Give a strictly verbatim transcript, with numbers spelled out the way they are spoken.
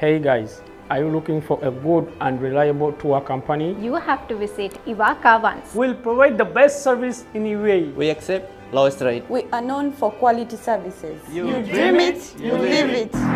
Hey guys, are you looking for a good and reliable tour company? You have to visit Ewaka once. We'll provide the best service in U A E. We accept lowest rate. We are known for quality services. You, you dream it, you live it.